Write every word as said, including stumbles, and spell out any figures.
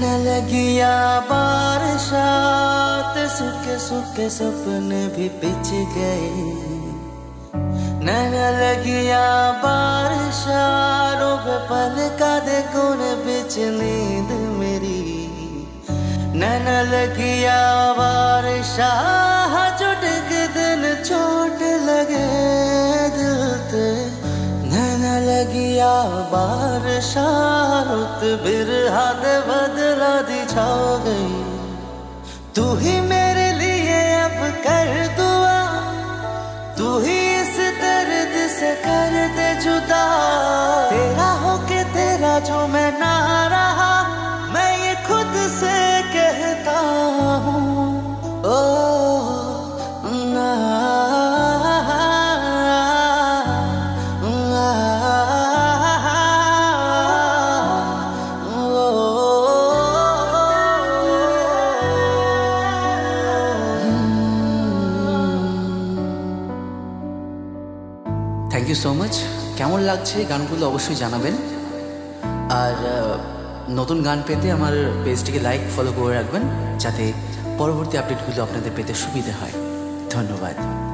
न लगिया बारिशात, सूखे सूखे सपने भी पिच गए। नैन लगिया बारिशा, रोब पल का देखो न बिच नींद मेरी। नैन लगिया बारिशा, जो डिग दिन चोट लगे दिल ते। नैन लगिया बारिशा, रुत बिरहा दे बदला दी छा गई। तू ही मेरे लिए अब कर दुआ, तू ही इस दर्द से कर दे जुदा। तेरा होके तेरा जो मैं ना रहा, मैं ये खुद से कहता हूँ। ओ ना থ্যাংক ইউ সো মাচ। কেমন লাগছে গানগুলো অবশ্যই জানাবেন। আর নতুন গান পেতে আমার পেজটিকে লাইক ফলো করে রাখবেন, যাতে পরবর্তী আপডেটগুলো আপনাদের পেতে সুবিধা হয়। ধন্যবাদ।